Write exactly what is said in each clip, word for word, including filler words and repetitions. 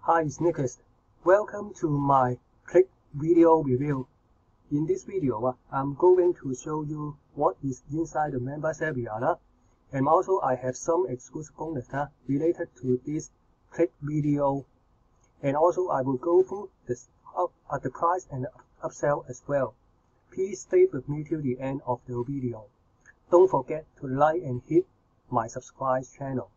Hi, it's Nicholas. Welcome to my Click video review. In this video, uh, I'm going to show you what is inside the members area, uh, and also I have some exclusive bonus uh, related to this Click video, and also I will go through this up at the price and the upsell as well. Please stay with me till the end of the video. Don't forget to like and hit my subscribe channel.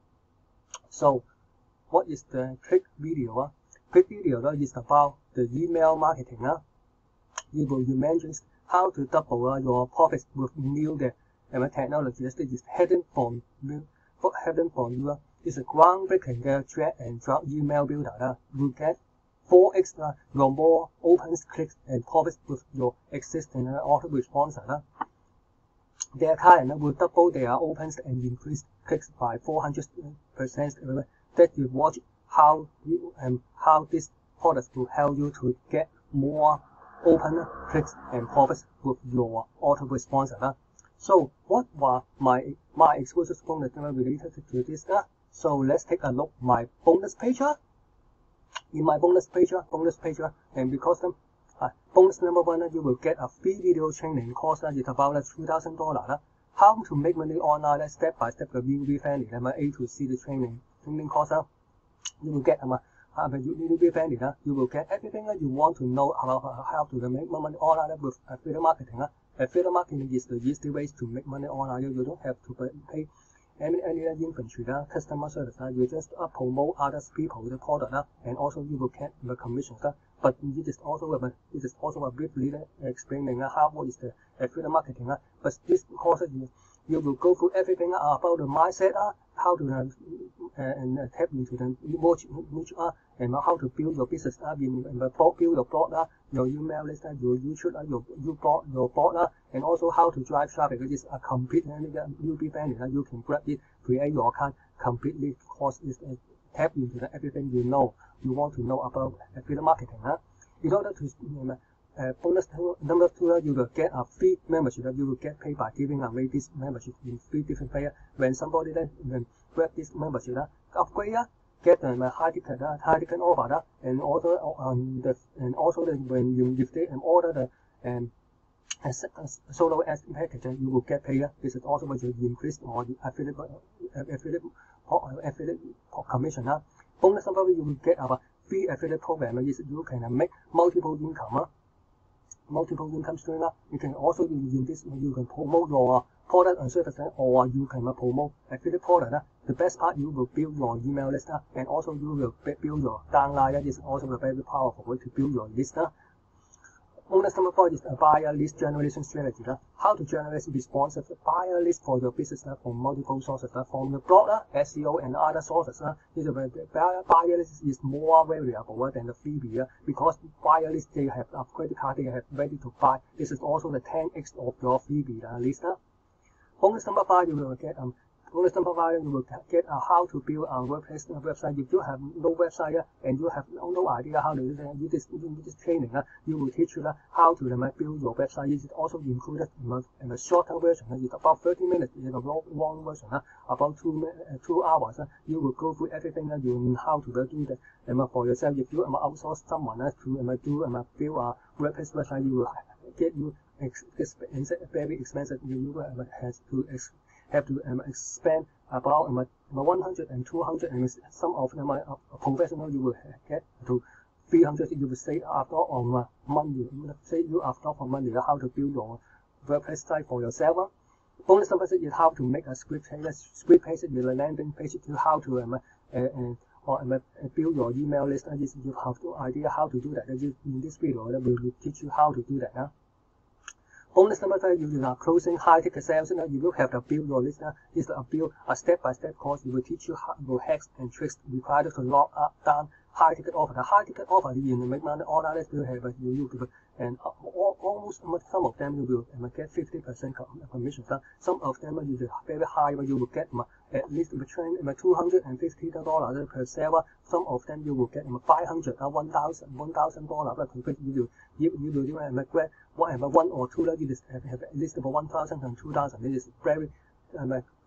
So, what is the Click video? Uh? Click video uh, is about the email marketing. Uh? It will mention how to double uh, your profits with new the uh, technology that is hidden from you. Hidden from you. Uh? It's a groundbreaking uh, drag and drop email builder. Uh? You get four x uh, your more opens, clicks, and profits with your existing uh, autoresponder. Uh? Their client uh, will double their opens and increase clicks by four hundred percent. Uh, that you watch how you and um, how this product will help you to get more open clicks and profits with your autoresponder. So what were my my exclusive bonus related to this? Uh? So let's take a look my bonus page. In my bonus page, bonus page, and because um, uh, bonus number one, uh, you will get a free video training course. Uh, it's about uh, two thousand dollars. Uh, how to make money online, uh, step by step, the V V friendly, um, A to C the training training course. Uh, you will get um, uh, you will be friendly. Uh, you will get everything uh, you want to know about uh, how to make money online uh, with affiliate marketing. Uh, affiliate marketing is the easy way to make money online. You don't have to pay any any inventory, uh, customer service. Uh, you just uh, promote other people the product, uh, and also you will get the commissions. Uh, but it is also a it is also a briefly uh, explaining uh, how what is the affiliate marketing. Uh, but this course uh, you, you will go through everything uh, about the mindset, uh, how to uh, uh, and uh, tap into the niche, niche uh, and uh, how to build your business, uh, in, in the blog, build your blog, uh, your email list, uh, your YouTube, uh, your your blog, your blog, uh, and also how to drive traffic. It is a complete uh, newbie friendly. Uh, you can grab it, create your account completely. Course is uh, tap into the, everything you know you want to know about affiliate marketing. Uh. In order to um, uh, bonus number two, uh, you will get a free membership. Uh, you will get paid by giving away this membership in three different ways. When somebody then when grab this membership, uh, upgrade, uh, get um, a high ticket, uh, high ticket offer, uh, and also um, the and also the, when you if they um, order the um, as a solo as package, uh, you will get paid. Uh, this is also what you increase or the affiliate uh, affiliate uh, affiliate commission. Uh. Bonus number you will get our free affiliate program. Uh, is you can uh, make multiple income. Uh, multiple income stream. Uh. You can also in this you can promote your product and service, uh, or you can uh, promote affiliate product. Uh. The best part, you will build your email list, uh, and also you will build your downline. Uh. This is also a very powerful way to build your list. Uh. Bonus number four is a buyer list generation strategy. Uh. How to generate responsive buyer list for your business uh, from multiple sources, uh, from your blog, uh, S E O, and other sources. Uh. This is a buyer, buyer list is more variable uh, than the freebie uh, because buyer list they have a credit card they have ready to buy. This is also the ten x of your freebie uh, list. Uh. Bonus number five, you will get um. Bonus number five, you will get uh, how to build a WordPress uh, website. If you have no website uh, and you have no, no idea how to do uh, this, this training, uh, you will teach you uh, how to uh, build your website. It is also included in a, in a shorter version. Uh, it's about thirty minutes. In a long, long version, uh, about two uh, two hours. Uh, you will go through everything uh, you know how to uh, do that um, for yourself. If you um, outsource someone uh, to um, do um, build a WordPress website, you will get you ex expensive, very expensive. You will uh, has to ex have to um, expand about um, one hundred and two hundred, and some of them are uh, professional. You will get to three hundred. You will say after on uh, Monday. You will say you after on Monday how to build your WordPress site for yourself. Bonus number six is how to make a script page. Script page is a landing page to how to um, uh, uh, or um, build your email list. And you have no idea how to do that. In this video, I will teach you how to do that. Huh? Bonus number five, you are closing high ticket sales. Now you will have to build your list. Now is a build a step by step course. It will teach you how your hacks and tricks required to lock up down high ticket offer. The high ticket offer you will make money online. Let's do have you will and almost some of them you will get fifty percent commission. Some of them you will very high, but you will get at least between two hundred and fifty dollars per sale. Some of them you will get five hundred, one thousand, one thousand dollars. You will you you will do whatever one or two. You have at least about one thousand and two thousand. This is very um,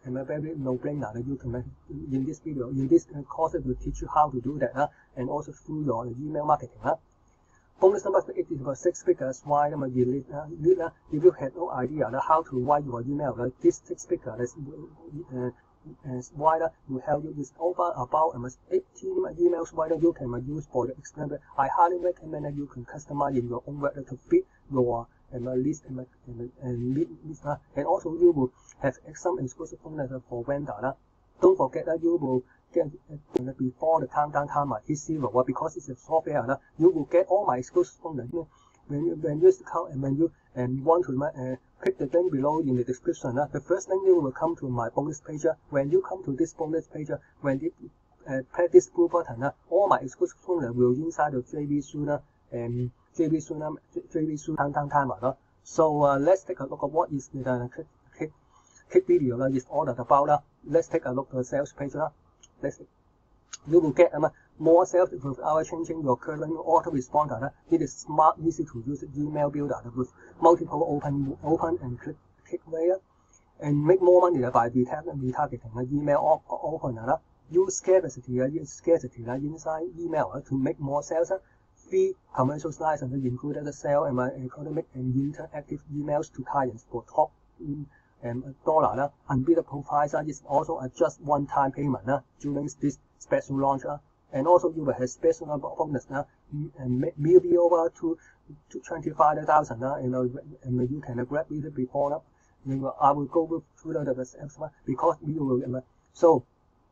and a very no-brainer that you can make in this video. In this course, it will teach you how to do that, uh, and also through your email marketing. Uh. Bonus number eight is about six figures. Why am I lead? Uh, lead uh, if you have no idea uh, how to write your email, uh, this six figure is uh, as why uh, will help you is over about um, eighteen emails why you can uh, use for the experiment. I highly recommend that you can customize in your own way to fit your and a list and and and lead list, uh, and also you will have some exclusive bonus for vendor. Uh. Don't forget that uh, you will get uh, before the countdown timer is zero, uh, because it's a software. Uh, you will get all my exclusive bonus when you when you count and when you and want to uh, click the link below in the description. Uh, the first link you will come to my bonus page. Uh, when you come to this bonus page, uh, when you uh, press this blue button, uh, all my exclusive bonus will inside the J V sooner and J V sooner J V sooner countdown timer. Uh. So uh, let's take a look at what is the uh, click, click, click video uh, is all about. Uh. Let's take a look at the sales page. Uh. Let's you will get um, more sales without changing your current autoresponder. Uh. It is smart, easy to use email builder uh, with multiple open, open and click, click way, uh, and make more money uh, by retargeting uh, email opener. Uh. Use scarcity, uh, use scarcity uh, inside email uh, to make more sales. Uh. Free commercial slides and included the sale and economic and interactive emails to clients for top um, dollar. Uh, unbeatable price uh, is also a just one-time payment uh, during this special launch. Uh, and also you will have special bonus uh, and maybe over to, to twenty-five thousand. Uh, you know, and you can uh, grab it before. Uh, you know, I will go through the steps uh, because we will. Uh, so.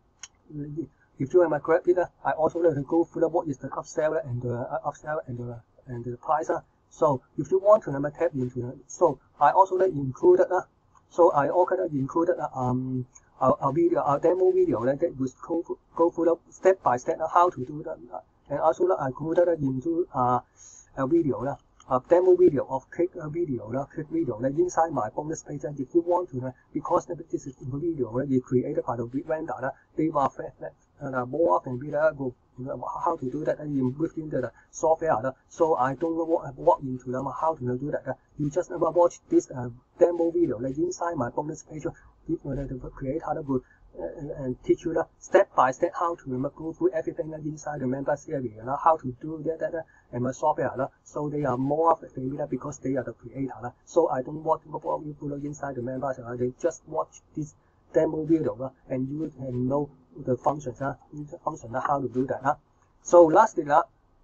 If you am a grab it, uh, I also let to go through what is the upsell and the uh, upsell and the and the price. Uh. So if you want to um, tap into it, so I also let included. Uh, so I also included uh, um our, our video, our demo video uh, that was go go through the step by step uh, how to do that, uh, and also uh, I included uh, into uh, a video. Uh, a demo video of click uh, video, uh, click video uh, inside my bonus page. Uh, if you want to, uh, because uh, this is a video uh, is created by the vendor, uh, they will flat uh, more often be able uh, how to do that uh, within the software. Uh, so I don't walk, walk into them uh, how to do that. Uh, you just uh, watch this uh, demo video uh, inside my bonus page. Uh, if uh, the creator will uh, and teach you uh, step by step how to uh, go through everything uh, inside the member series, uh, how to do that. Uh, and my software, uh, so they are more familiar because they are the creator. Uh, so I don't want to walk you through inside the members. Uh, they just watch this demo video uh, and you can know the functions. Uh, the function uh, how to do that. Uh. So lastly, uh,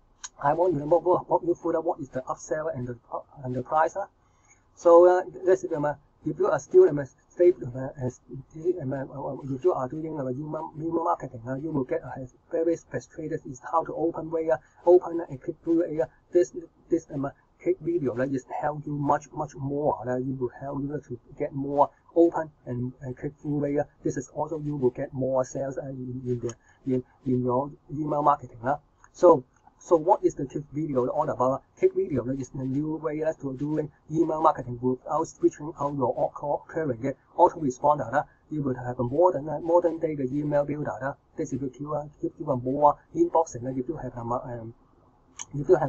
I want to walk, walk you through uh, what is the upsell and the uh, and the price. Uh. So uh, let's um, uh, if you are still um, stable uh, as um, uh, if you are doing uh, email, email marketing, uh, you will get uh, very frustrated is how to open way, uh, open uh, and click through uh, this this um, click video uh, is help you much much more. Uh, you will help you to get more open and, and click through way. Uh, this is also you will get more sales uh, in, in the in, in your email marketing. Uh. So. So what is the click video all about? Click video is the new way to doing email marketing without switching out your current autoresponder. You will have a modern modern day email builder. This will give you give you a more inboxing. If you have um, if you have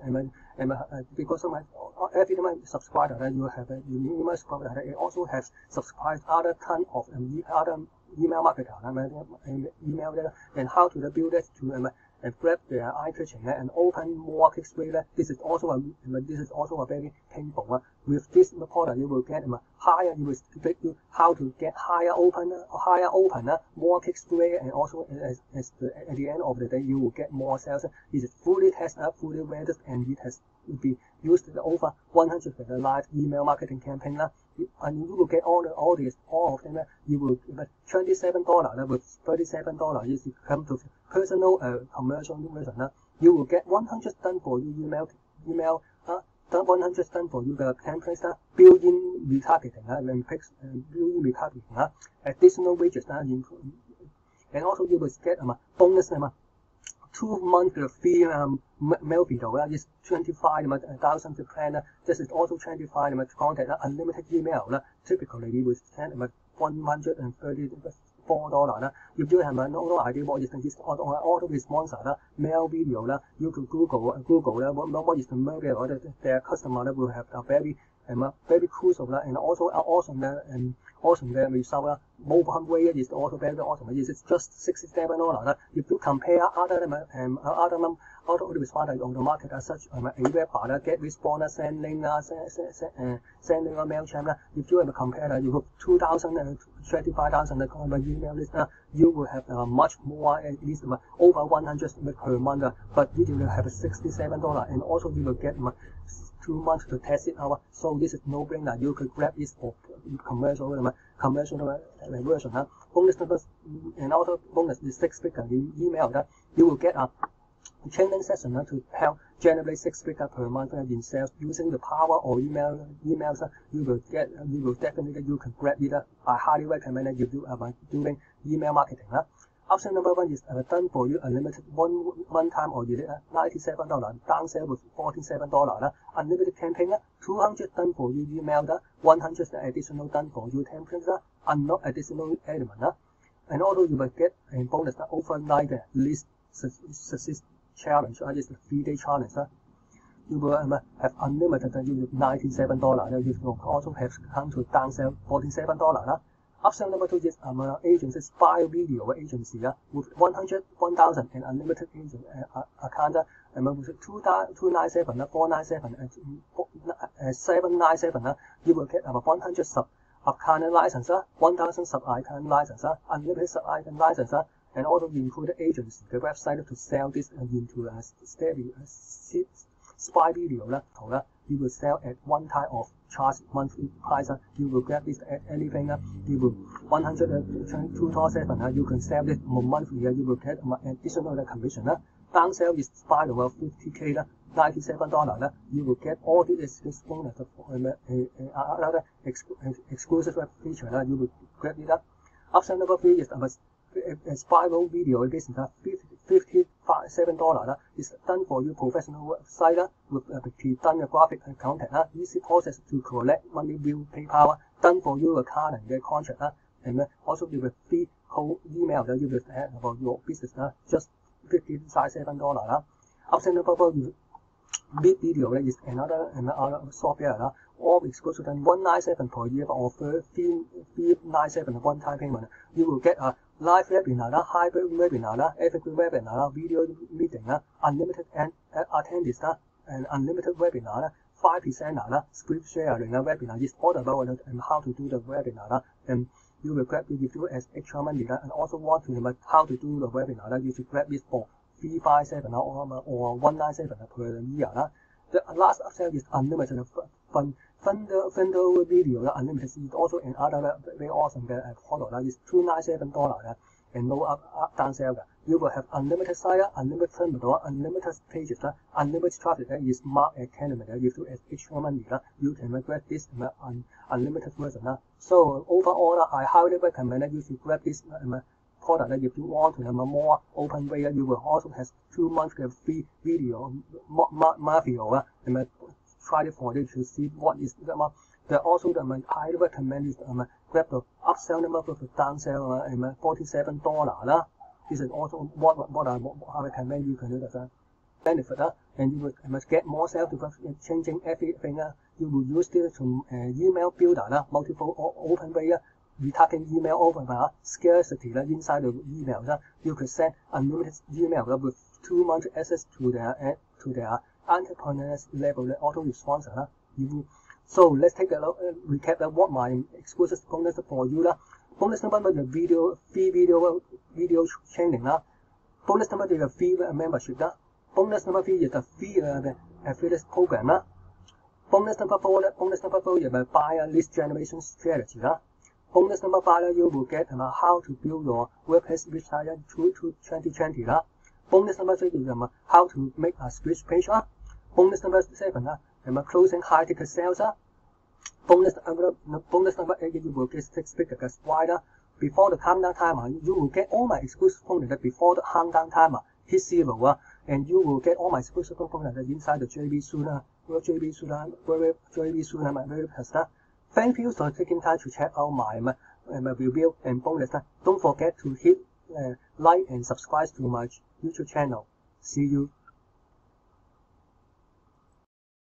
um, um, because of my every my subscriber, you have a email subscriber. It also has subscribed other ton of um, other email marketer um, email there and how to build it to um, and grab their eye catching uh, and open more clicks rate. Uh, this is also a this is also a very painful. Uh, with this product, you will get um, higher. You will teach you how to get higher open, uh, higher open, uh, more clicks rate, and also as, as the, at the end of the day, you will get more sales. It is fully tested, fully vetted, and it has been used in over one hundred live email marketing campaign. Uh, and you will get all the all these all of them. Uh, you will but twenty-seven dollars uh, with thirty-seven dollars. If you come to personal uh, commercial version, uh, you will get one hundred done for you email email uh, one hundred done for you the templates, uh, built-in retargeting, uh, and picks uh, built-in retargeting, uh, additional widgets, uh, and also you will get um, bonus um, two months free um, mail video uh, is twenty-five thousand um, plan. Uh, this is also twenty-five um, content, uh, unlimited email. Uh, typically, we will spend um, one hundred thirty-four dollars. Uh, if you have uh, no, no idea what is this auto, auto response uh, mail video, uh, you could Google uh, Google uh, what, what is the mail video. Uh, their customer uh, will have a very um, very crucial uh, and also uh, awesome uh, and awesome uh, result. Uh, open rate is also very awesome. It's just sixty-seven dollars. If you compare other um, other um, other autoresponder on the market as such, um, Aweber, GetResponse, Sendlink, uh, Sendlink or MailChimp, if you have compared, you have two thousand, uh, twenty-five thousand email list, uh, you will have uh, much more, at least uh, over one hundred per month, uh, but you will have sixty-seven dollars, and also you will get uh, two months to test it out. So this is no brainer. You could grab this for commercial uh, commercial uh, version. Uh. Bonus numbers, and also bonus is six figure email. Uh, you will get a training session uh, to help generate six figure per month uh, in sales using the power of email emails. Uh, you will get uh, you will definitely you can grab it. Uh, I highly recommend that you do uh, by doing email marketing. Uh. Option number one is uh, done for you unlimited one one time or uh, ninety-seven dollars, down sale with forty-seven dollars. Uh, unlimited campaign, uh, two hundred done for you email, uh, one hundred additional done for you templates, uh, and no additional element. Uh, and also you will get a bonus uh, overnight uh, list success challenge, uh, is the three day challenge. Uh. You will um, have unlimited uh, with ninety-seven dollars. Uh, you will also have come to down sale forty-seven dollars. Uh. Option number two is um, uh, agency spy video agency uh, with one hundred, one thousand and unlimited agent uh, account uh, um, with two ninety-seven, uh, four ninety-seven, uh, seven ninety-seven. Uh, you will get about um, one hundred sub account license, uh, one thousand sub account license, uh, unlimited sub account license, uh, and also include the agency, the website to sell this uh, into a uh, steady uh, spy video. Uh, you will sell at one time of charge monthly price. Uh, you will get this at anything. Uh, you will one hundred two thousand seven. Uh, you can sell this monthly. Uh, you will get um, additional uh, commission. Uh, down sale is by the world fifty K. Uh, ninety-seven dollars. Uh, you will get all the exclusive bonus. Uh, uh, uh, other ex exclusive feature. Uh, you will get it. Uh. Option number three is um, a spiral video business. Uh, fifty-seven dollars. Uh, is done for you professional website uh, with uh, pre-done uh, graphic uh, content. Uh, easy process to collect money bill, PayPal. Uh, done for you a card and get contract. Uh, and uh, also you will free whole email that you will add about your business. Uh, just fifty-seven dollars. Uh. Option number four is big video. Uh, is another another software. Uh, all exclusive and one ninety-seven per year or three ninety-seven one time payment. You will get a live webinar, hybrid webinar, evergreen webinar, video meeting, unlimited and uh, attendees, uh, and unlimited webinar, five percent uh, script sharing uh, webinar is all about uh, and how to do the webinar. Uh, and you will grab it if you as extra money uh, and also want to know how to do the webinar. Uh, you should grab it for three fifty-seven uh, or, or one ninety-seven uh, per year. Uh. The last option is unlimited fun. Thunder, Thunder video, uh, unlimited is also another uh, very awesome uh, product. Uh, it's two ninety-seven dollars uh, and no up, up down sale. Uh. You will have unlimited site, uh, unlimited terminal, unlimited pages, uh, unlimited traffic. Uh, is marked as candidate. Uh, if you have extra money, uh, you can grab this uh, un, unlimited version. Uh. So overall, uh, I highly recommend that you should grab this uh, product. Uh, if you want to have a more open way, uh, you will also have two months of free video, Mafia. Uh, and, try it for you to see what is the amount. The also the um, I recommend is um, grab the upsell number for the downsell uh, and forty-seven dollars. Uh. This is also what what I, what I recommend you can do as a benefit. Uh, and you will must get more sales because changing everything. Uh. You will use this to uh, email builder, uh, multiple open way. Uh, retargeting email over uh, scarcity uh, inside the email. Uh. You could send unlimited email uh, with two months access to their uh, to their entrepreneurs level auto-response. Uh, so let's take a look, uh, recap uh, what my exclusive bonus for you. Uh. Bonus number one is the video, free video, video training. Uh. Bonus number two is the free uh, membership. Uh. Bonus number three is the free uh, the affiliate program. Uh. Bonus number four, uh, bonus number four is the buyer list generation strategy. Uh. Bonus number five, uh, you will get uh, how to build your WordPress website to, to twenty twenty. Uh. Bonus number three is um, how to make a splash page. Uh. Bonus number seven, uh, um, closing high ticket sales. Uh. Bonus, uh, bonus number eight, you will get six figures wider. Before the countdown timer, you will get all my exclusive components before the countdown timer hit zero. Uh, and you will get all my exclusive components inside the J B sooner, J B sooner, very, J B sooner, my very fast. Uh. Thank you for taking time to check out my, my, my review and bonus. Uh. Don't forget to hit uh, like and subscribe to my YouTube channel. See you.